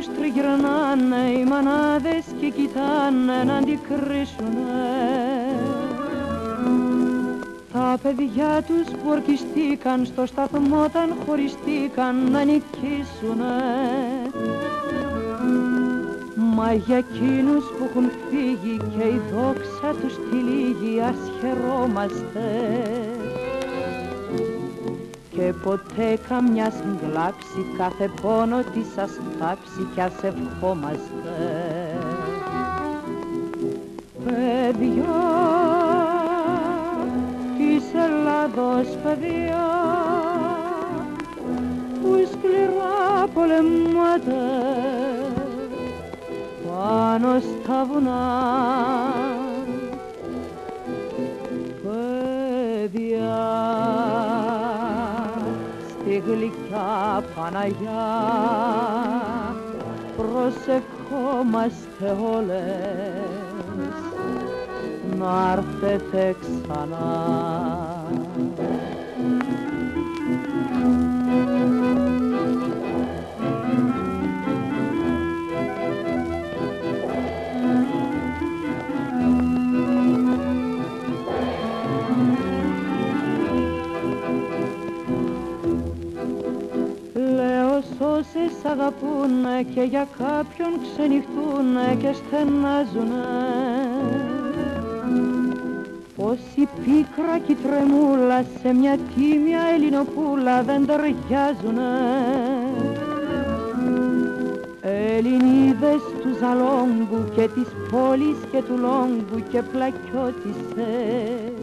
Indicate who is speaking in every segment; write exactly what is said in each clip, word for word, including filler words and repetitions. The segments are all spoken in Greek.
Speaker 1: τους τριγυρνάνε οι μανάδες και κοιτάνε να αντικρίσουνε τα παιδιά τους που ορκιστήκαν στο σταθμό όταν χωριστήκαν να νικήσουνε. Μα για εκείνους που έχουν φύγει και η δόξα τους τυλίγει ας χαιρόμαστε και ποτέ καμιάς γλάψει κάθε πόνο της ας θάψει κι ας ευχόμαστε. Παιδιά της Ελλάδος παιδιά που σκληρά πολεμάτε πάνω στα βουνά, παιδιά στη γλυκιά Παναγιά προσευχόμαστε όλες να έρθετε ξανά. Όσες αγαπούνε και για κάποιον ξενυχτούνε και στενάζουνε, πως η πίκρα κι η τρεμούλα σε μια τίμια ελληνοπούλα δεν ταιριάζουνε. Ελληνίδες του Ζαλόγκου και της πόλης και του Λόγκου και πλακιώτισσες,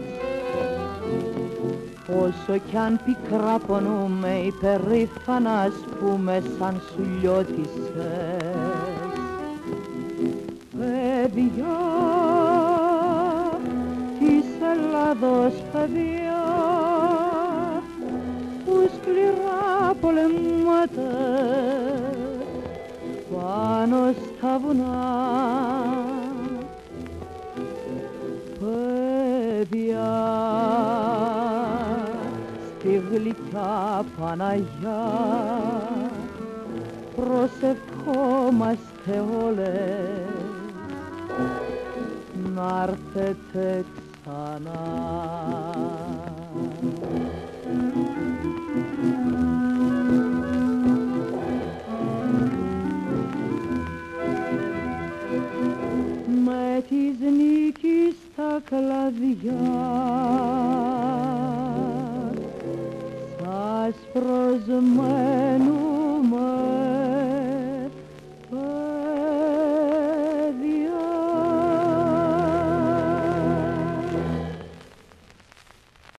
Speaker 1: όσο κι αν πικρά πονούμε υπερήφανα ας πούμε σαν σουλιώτισσες. Παιδιά της Ελλάδος παιδιά που σκληρά πολεμάτε πάνω στα βουνά, παιδιά στη γλυκιά Παναγιά προσευχόμαστε όλες να έρθετε ξανά. Με της νίκης τα κλαδιά σας προσμένουν